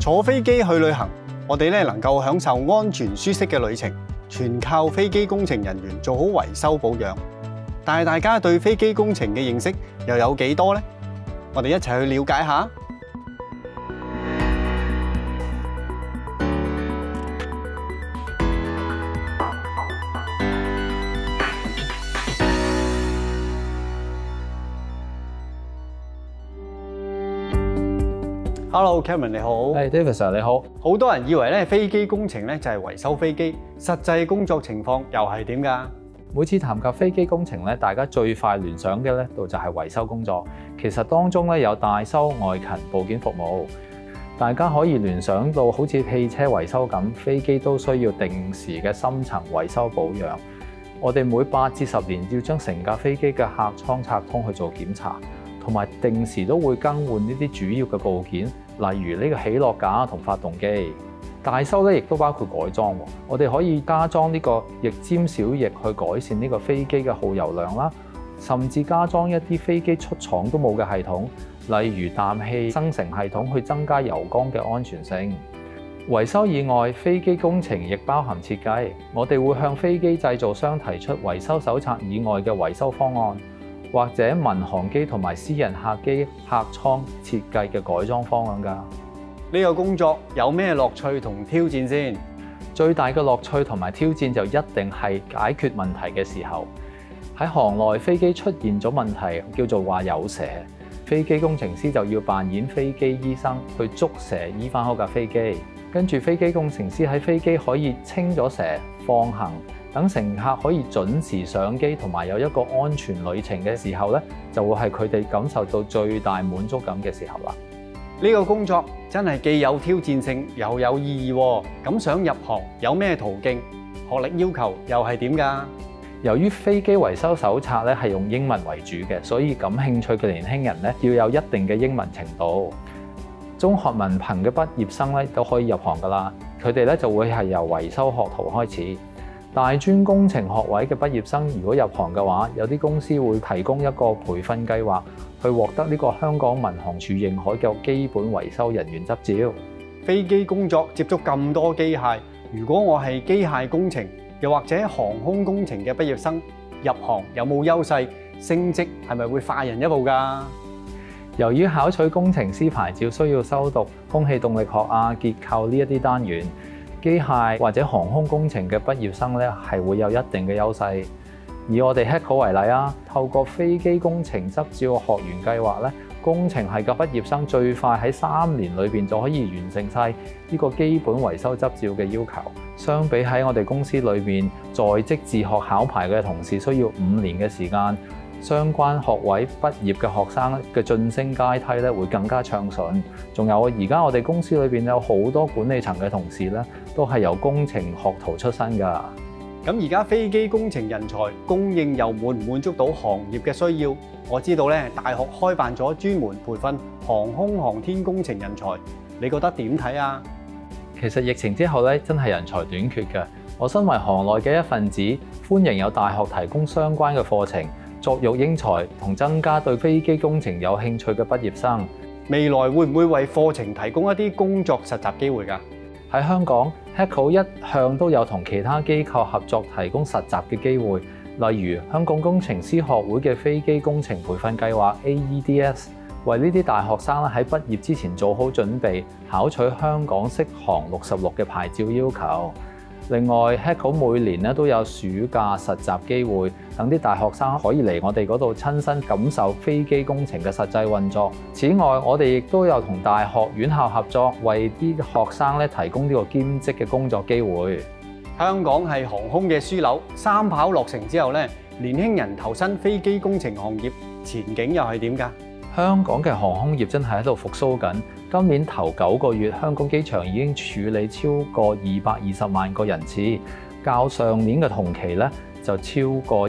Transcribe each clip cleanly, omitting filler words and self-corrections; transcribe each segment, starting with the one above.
坐飛機去旅行，我哋咧能夠享受安全舒適嘅旅程，全靠飛機工程人員做好維修保養。但係大家對飛機工程嘅認識又有幾多呢？我哋一齊去了解下。Hello，Kevin 你好。 David Sir 你好。 好多人以為咧飛機工程咧就係維修飛機，實際工作情況又係點㗎？ 每次談及飛機工程咧，大家最快聯想嘅咧就係維修工作。其實當中咧有大修、外勤、部件服務。大家可以聯想到好似汽車維修咁，飛機都需要定時嘅深層維修保養。我哋每8至10年要將成架飛機嘅客艙拆通去做檢查，同埋定時都會更換呢啲主要嘅部件。例如呢個起落架同發動機。大修咧亦都包括改裝，我哋可以加裝呢個翼尖小翼去改善呢個飛機嘅耗油量啦，甚至加裝一啲飛機出廠都冇嘅系統，例如氮氣生成系統去增加油缸嘅安全性。維修以外，飛機工程亦包含設計，我哋會向飛機製造商提出維修手冊以外嘅維修方案，或者民航機同埋私人客機客艙設計嘅改裝方案㗎。 呢個工作有咩樂趣同挑戰先？ 最大嘅樂趣同埋挑戰就一定係解決問題嘅時候。喺行內飛機出現咗問題，叫做話有蛇，飛機工程師就要扮演飛機醫生去捉蛇醫翻好架飛機。跟住飛機工程師喺飛機可以清咗蛇放行，等乘客可以準時上機同埋有一個安全旅程嘅時候咧，就會係佢哋感受到最大滿足感嘅時候啦。 呢個工作真係既有挑戰性又有意義喎。咁想入行有咩途徑？學歷要求又係點㗎？ 由於飛機維修手冊咧係用英文為主嘅，所以感興趣嘅年輕人咧要有一定嘅英文程度。中學文憑嘅畢業生咧都可以入行㗎啦。佢哋咧就會係由維修學徒開始。大專工程學位嘅畢業生如果入行嘅話，有啲公司會提供一個培訓計劃，去獲得呢個香港民航處認可嘅基本維修人員執照。 飛機工作接觸咁多機械，如果我係機械工程又或者航空工程嘅畢業生入行，有冇優勢？升職係咪會快人一步㗎？ 由於考取工程師牌照需要修讀空氣動力學啊、結構呢一啲單元，機械或者航空工程嘅畢業生咧係會有一定嘅優勢。以我哋 HECO 為例啊，透過飛機工程執照學員計劃咧，工程系嘅畢業生最快喺3年裏邊就可以完成晒呢個基本維修執照嘅要求。相比喺我哋公司裏邊在職自學考牌嘅同事需要5年嘅時間，相關學位畢業嘅學生嘅晉升階梯咧會更加暢順。仲有而家我哋公司裏邊有好多管理層嘅同事咧，都係由工程學徒出身㗎。 咁而家飛機工程人才供應又滿唔滿足到行業嘅需要？我知道咧，大學開辦咗專門培訓航空航天工程人才，你覺得點睇啊？ 其實疫情之後咧，真係人才短缺嘅。我身為行內嘅一份子，歡迎有大學提供相關嘅課程，作育英才同增加對飛機工程有興趣嘅畢業生。 未來會唔會為課程提供一啲工作實習機會㗎？ 喺香港 HECO 一向都有同其他機構合作提供實習嘅機會，例如香港工程師學會嘅飛機工程培訓計劃 AEDS， 為呢啲大學生喺畢業之前做好準備，考取香港適航66嘅牌照要求。另外 HECO 每年都有暑假實習機會，等啲大學生可以嚟我哋嗰度親身感受飛機工程嘅實際運作。此外，我哋亦都有同大學院校合作，為啲學生提供呢個兼職嘅工作機會。 香港係航空嘅樞紐，三跑落成之後咧，年輕人投身飛機工程行業，前景又係點㗎？ 香港嘅航空業真係喺度復甦緊。今年頭9個月，香港機場已經處理超過220萬個人次，較上年嘅同期咧就超過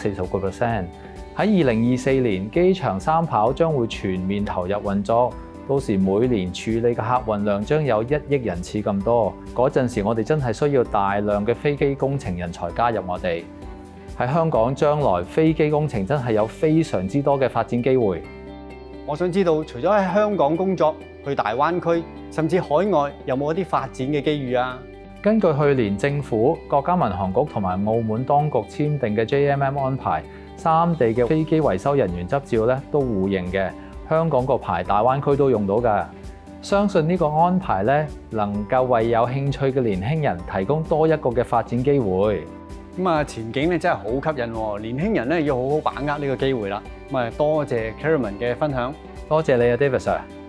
140%。喺2024年，機場三跑將會全面投入運作，到時每年處理嘅客運量將有1億人次咁多。嗰陣時，我哋真係需要大量嘅飛機工程人才加入我哋。喺香港，將來飛機工程真係有非常之多嘅發展機會。 我想知道，除咗喺香港工作， 去大灣區，甚至海外有冇一啲發展嘅機遇啊？ 根據去年政府、國家民航局同埋澳門當局簽訂嘅 JMM 安排，三地嘅飛機維修人員執照咧都互認嘅，香港個牌大灣區都用到㗎。相信呢個安排咧能夠為有興趣嘅年輕人提供多一個嘅發展機會。 咁啊，前景咧真係好吸引喎，年輕人咧要好好把握呢個機會啦。咁啊，多謝 Keraman 嘅分享， 多謝你啊，David Sir。